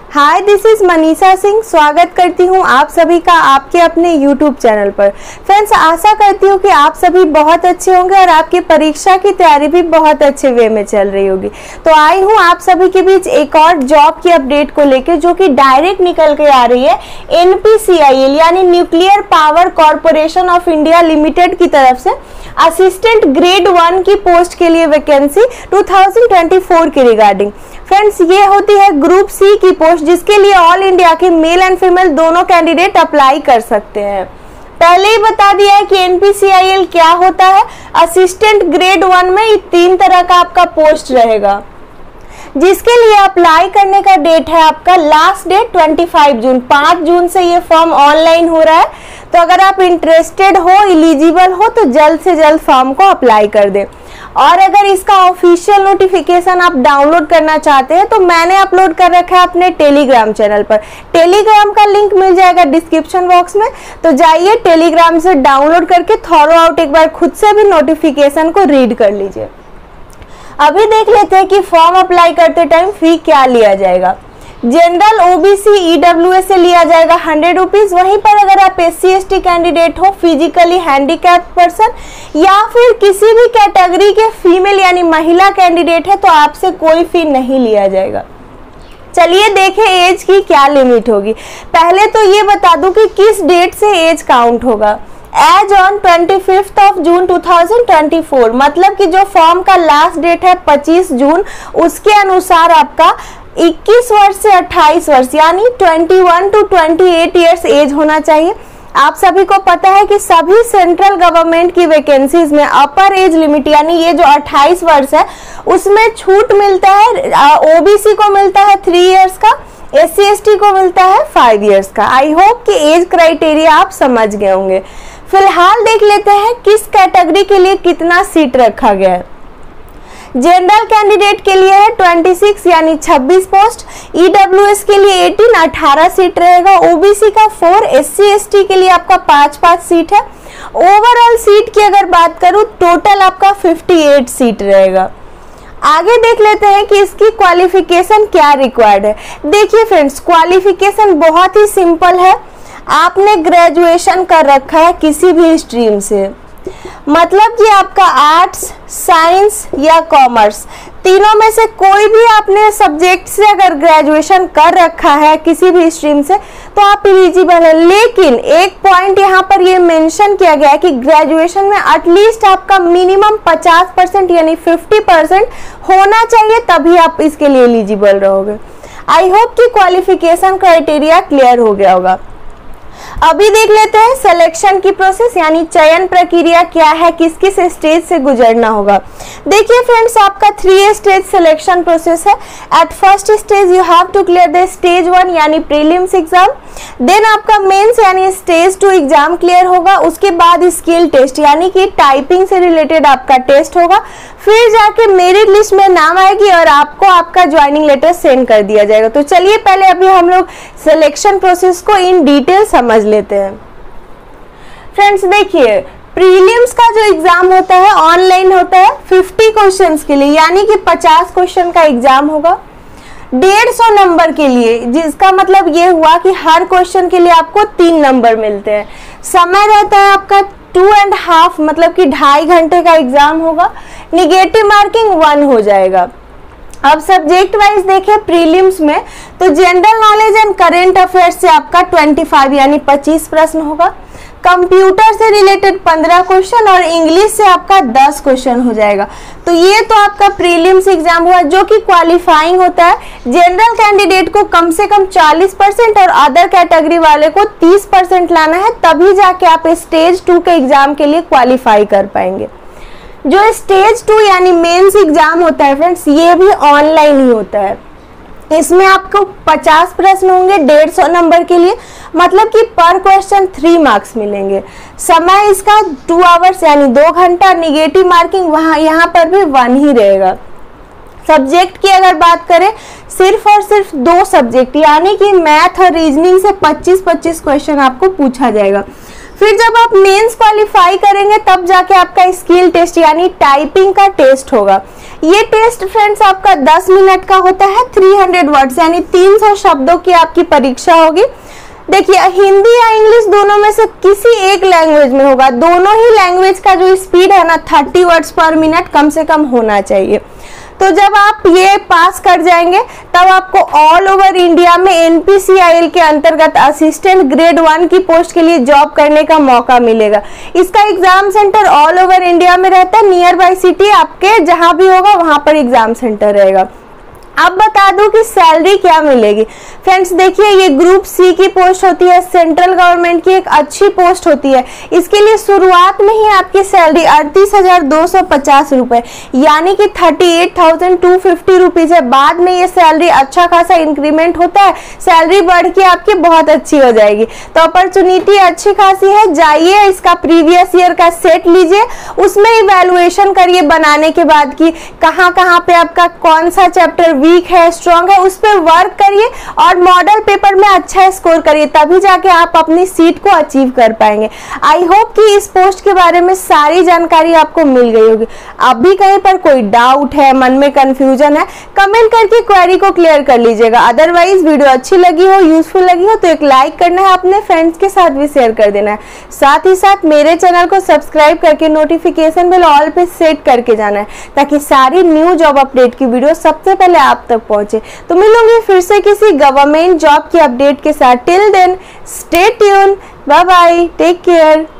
Hi, this is Manisha Singh. स्वागत करती हूँ आप सभी का आपके अपने यूट्यूब चैनल पर। फ्रेंड्स, आशा करती हूँ कि आप सभी बहुत अच्छे होंगे और आपकी परीक्षा की तैयारी भी बहुत अच्छे वे में चल रही होगी। तो आई हूँ आप सभी के बीच एक और जॉब की अपडेट को लेकर, जो कि डायरेक्ट निकल के आ रही है NPCIL यानी nuclear power corporation of India limited की तरफ से असिस्टेंट ग्रेड 1 की पोस्ट के लिए वैकेंसी 2024 के रिगार्डिंग। फ्रेंड्स, ये होती है ग्रुप सी की पोस्ट, जिसके लिए ऑल इंडिया के मेल एंड फीमेल दोनों कैंडिडेट अप्लाई कर सकते हैं। पहले ही बता दिया है कि NPCIL क्या होता है। असिस्टेंट ग्रेड 1 में 3 तरह का आपका पोस्ट रहेगा, जिसके लिए अप्लाई करने का डेट है आपका लास्ट डेट 25 जून। 5 जून से ये फॉर्म ऑनलाइन हो रहा है, तो अगर आप इंटरेस्टेड हो, एलिजिबल हो, तो जल्द से जल्द फॉर्म को अप्लाई कर दें। और अगर इसका ऑफिशियल नोटिफिकेशन आप डाउनलोड करना चाहते हैं तो मैंने अपलोड कर रखा है अपने टेलीग्राम चैनल पर। टेलीग्राम का लिंक मिल जाएगा डिस्क्रिप्शन बॉक्स में, तो जाइए टेलीग्राम से डाउनलोड करके थॉरो आउट एक बार खुद से भी नोटिफिकेशन को रीड कर लीजिए। अभी देख लेते हैं कि फॉर्म अप्लाई करते टाइम फी क्या लिया जाएगा। जनरल OBC EWS से लिया जाएगा 100 रुपीज। वहीं पर अगर आप SC ST कैंडिडेट हो, फिजिकली हैंडीकैप्ड पर्सन या फिर किसी भी कैटेगरी के फीमेल यानी महिला कैंडिडेट है, तो आपसे कोई फी नहीं लिया जाएगा। चलिए देखें एज की क्या लिमिट होगी। पहले तो ये बता दूं कि किस डेट से एज काउंट होगा। एज ऑन 25 जून 2024, मतलब कि जो फॉर्म का लास्ट डेट है 25 जून, उसके अनुसार आपका 21 वर्ष से 28 वर्ष यानी 21 to 28 ईयर्स एज होना चाहिए। आप सभी को पता है कि सभी सेंट्रल गवर्नमेंट की वैकेंसीज में अपर एज लिमिट यानी ये जो 28 वर्ष है, उसमें छूट मिलता है। OBC को मिलता है 3 ईयर्स का, SC ST को मिलता है 5 ईयर्स का। आई होप कि एज क्राइटेरिया आप समझ गए होंगे। फिलहाल देख लेते हैं किस कैटेगरी के लिए कितना सीट रखा गया है। जनरल कैंडिडेट के लिए है 26 यानी 26 पोस्ट, EWS के लिए 18 सीट रहेगा, OBC का 4, SC ST के लिए आपका 5 सीट है। ओवरऑल सीट की अगर बात करूं, टोटल आपका 58 सीट रहेगा। आगे देख लेते हैं कि इसकी क्वालिफिकेशन क्या रिक्वायर्ड है। देखिए फ्रेंड्स, क्वालिफिकेशन बहुत ही सिंपल है। आपने ग्रेजुएशन कर रखा है किसी भी स्ट्रीम से, मतलब कि आपका आर्ट्स, साइंस या कॉमर्स, तीनों में से कोई भी आपने सब्जेक्ट से अगर ग्रेजुएशन कर रखा है किसी भी स्ट्रीम से, तो आप एलिजिबल है। लेकिन एक पॉइंट यहाँ पर ये मेंशन किया गया है कि ग्रेजुएशन में एटलीस्ट आपका मिनिमम 50% यानी 50% होना चाहिए, तभी आप इसके लिए एलिजिबल रहोगे। आई होप कि क्वालिफिकेशन क्राइटेरिया क्लियर हो गया होगा। अभी देख लेते हैं सिलेक्शन की प्रोसेस यानी चयन प्रक्रिया क्या है, किस किस स्टेज से गुजरना होगा। देखिए फ्रेंड्स, आपका 3 स्टेज सिलेक्शन प्रोसेस है। At first stage you have to clear the stage 1 यानी प्रीलिम्स एग्जाम, देन आपका मेंस यानी स्टेज 2 एग्जाम क्लियर होगा। उसके बाद स्किल टेस्ट यानी कि टाइपिंग से रिलेटेड आपका टेस्ट होगा। फिर जाके मेरिट लिस्ट में नाम आएगी और आपको आपका ज्वाइनिंग लेटर सेंड कर दिया जाएगा। तो चलिए पहले अभी हम लोग सिलेक्शन प्रोसेस को इन डिटेल समझ लेते हैं। फ्रेंड्स देखिए, प्रीलिम्स का जो एग्जाम होता है ऑनलाइन होता है 50 क्वेश्चंस के लिए, यानी कि 50 क्वेश्चन का एग्जाम होगा 150 नंबर के लिए, जिसका मतलब ये हुआ कि हर क्वेश्चन के लिए आपको 3 नंबर मिलते हैं। समय रहता है आपका 2.5 मतलब कि 2.5 घंटे का एग्जाम होगा। निगेटिव मार्किंग 1 हो जाएगा। अब सब्जेक्ट वाइज देखें प्रीलिम्स में, तो general knowledge and current affairs से आपका 25 यानी 25 प्रश्न होगा। कंप्यूटर से रिलेटेड 15 क्वेश्चन और इंग्लिश से आपका 10 क्वेश्चन हो जाएगा। तो ये तो आपका प्रीलिम्स एग्जाम हुआ, जो कि क्वालिफाइंग होता है। जनरल कैंडिडेट को कम से कम 40% और अदर कैटेगरी वाले को 30% लाना है, तभी जाके आप स्टेज 2 के एग्जाम के लिए क्वालिफाई कर पाएंगे। जो स्टेज 2 यानी मेंस एग्जाम होता है फ्रेंड्स, ये भी ऑनलाइन ही होता है। इसमें आपको 50 प्रश्न होंगे 150 नंबर के लिए, मतलब कि पर क्वेश्चन 3 मार्क्स मिलेंगे। समय इसका 2 आवर्स यानी 2 घंटा। निगेटिव मार्किंग यहाँ पर भी 1 ही रहेगा। सब्जेक्ट की अगर बात करें, सिर्फ और सिर्फ 2 सब्जेक्ट यानी कि मैथ और रीजनिंग से 25-25 क्वेश्चन आपको पूछा जाएगा। फिर जब आप मेंस क्वालिफाई करेंगे तब जाके आपका स्किल टेस्ट यानी टाइपिंग का टेस्ट होगा। ये टेस्ट फ्रेंड्स आपका 10 मिनट का होता है, 300 वर्ड्स यानी 300 शब्दों की आपकी परीक्षा होगी। देखिए हिंदी या इंग्लिश दोनों में से किसी एक लैंग्वेज में होगा। दोनों ही लैंग्वेज का जो स्पीड है ना 30 वर्ड्स पर मिनट कम से कम होना चाहिए। तो जब आप ये पास कर जाएंगे तब आपको ऑल ओवर इंडिया में NPCIL के अंतर्गत असिस्टेंट ग्रेड 1 की पोस्ट के लिए जॉब करने का मौका मिलेगा। इसका exam centre all over India में रहता है, नियर बाय सिटी आपके जहां भी होगा वहां पर एग्जाम सेंटर रहेगा। अब बता दूं कि सैलरी क्या मिलेगी। फ्रेंड्स देखिए ये ग्रुप सी की पोस्ट होती है, सेंट्रल गवर्नमेंट की एक अच्छी पोस्ट होती है। इसके लिए शुरुआत में ही आपकी सैलरी 38,250 रुपए यानी कि 38,250 रुपीज है। बाद में ये सैलरी अच्छा खासा इंक्रीमेंट होता है, सैलरी बढ़ के आपकी बहुत अच्छी हो जाएगी। तो अपॉर्चुनिटी अच्छी खासी है, जाइए इसका प्रीवियस ईयर का सेट लीजिए, उसमें इवैल्यूएशन करिए बनाने के बाद कि कहाँ कहाँ पे आपका कौन सा चैप्टर वीक है स्ट्रांग है, उस पर वर्क करिए और मॉडल पेपर में अच्छा स्कोर करिए, तभी जाके आप अपनी सीट को अचीव कर पाएंगे। आई होप कि इस पोस्ट के बारे में सारी जानकारी आपको मिल गई होगी। अभी कहीं पर कोई डाउट है, मन में कंफ्यूजन है, कमेंट करके क्वेरी को क्लियर कर लीजिएगा। अदरवाइज वीडियो अच्छी लगी हो, यूजफुल लगी हो तो एक लाइक करना है, अपने फ्रेंड्स के साथ भी शेयर कर देना है। साथ ही साथ मेरे चैनल को सब्सक्राइब करके नोटिफिकेशन बेल ऑल पे सेट करके जाना है ताकि सारी न्यू जॉब अपडेट की वीडियो सबसे पहले आप तक पहुंचे। तो मिलूंगी फिर से किसी गवर्नमेंट जॉब की अपडेट के साथ। Till then stay tuned, bye bye, take care.